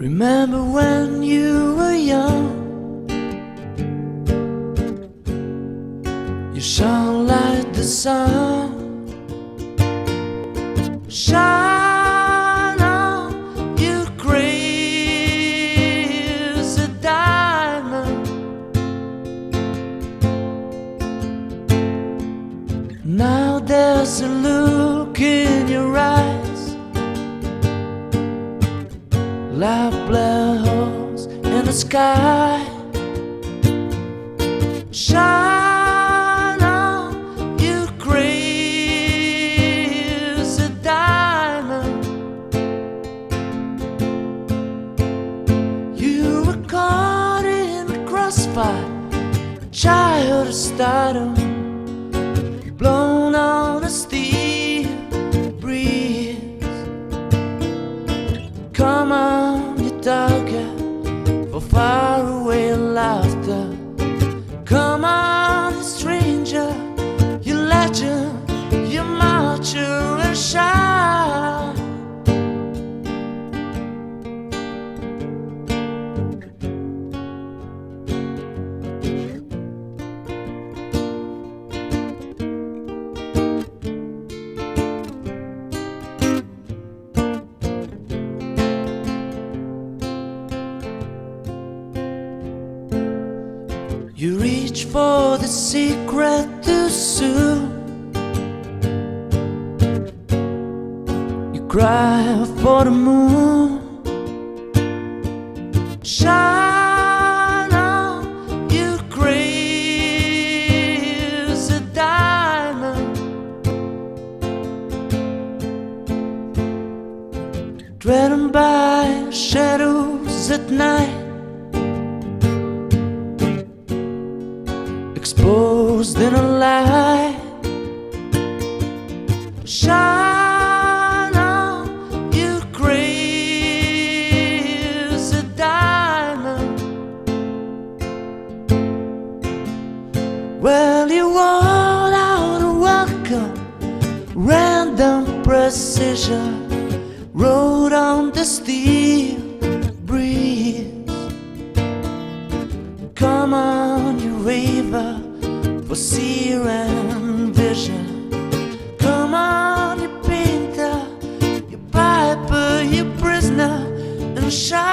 Remember when you were young, you shone like the sun. Shine on, you crazy diamond. Now there's a look in your eyes, like black holes in the sky. Shine on, you crazy diamond. You were caught in the crossfire, child of stardom, blown on a steel breeze. Come on, you dogger, for faraway laughter. Come on, stranger, you legend, you marcher and shine. You reach for the secret too soon. You cry for the moon. Shine on, you crazy diamond. Driven by shadows at night, exposed in a light. Shine on, you crazy diamond. Well, you wore out a welcome, random precision, rode on the steel breeze. Come on, you raver, for seer and vision. Come on, you painter, you piper, you prisoner, and shine.